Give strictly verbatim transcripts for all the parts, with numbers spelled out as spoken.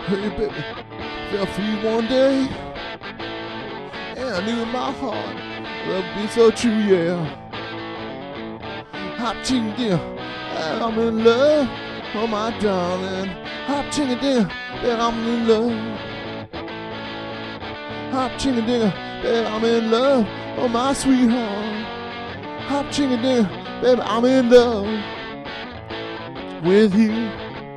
Hey baby, fell for you one day, and I knew in my heart love would be so true, yeah. Hot chicken dinner, and I'm in love, oh my darling. Hot chicken dinner, and I'm in love. Hot chicken dinner, and I'm in love, oh my sweetheart. Hot chicken dinner, baby, I'm in love with you.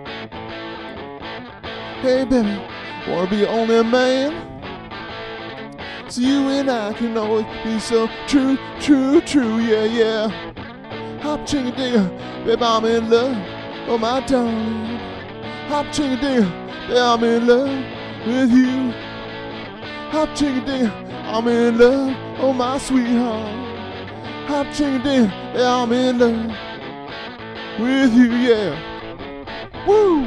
Hey baby, wanna be your only man, so you and I can always be so true, true, true, yeah, yeah. Hot chicken dinner, baby, I'm in love, oh my darling. Hot chicken dinner, baby, I'm in love with you. Hot chicken dinner, I'm in love, oh my sweetheart. Hot chicken dinner, baby, I'm in love with you, yeah. Woo!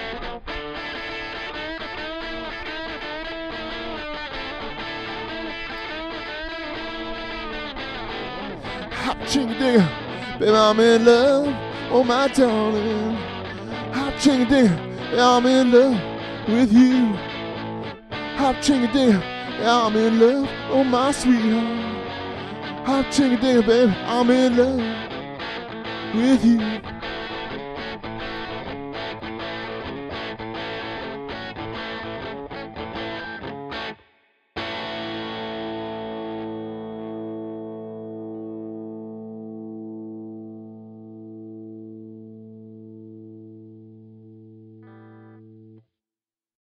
Hot chicken dinner, baby, I'm in love, oh my darling. Hot chicken dinner, baby, I'm in love with you. Hot chicken dinner, baby, I'm in love, oh my sweetheart. Hot chicken dinner, baby, I'm in love with you.